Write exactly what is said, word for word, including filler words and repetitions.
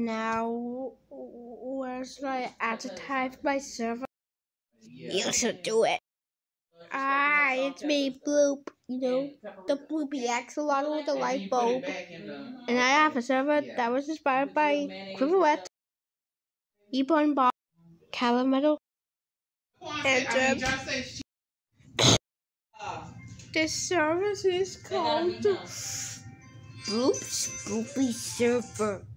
now, where should I advertise my server? You should do it. Ah, it's me, Bloop. You know, the Bloopy axolotl with the light bulb. And I have a server that was inspired by Quiverwet, Eborn Bob, Calametal, and um, this service is called Bloop's Bloopy Server.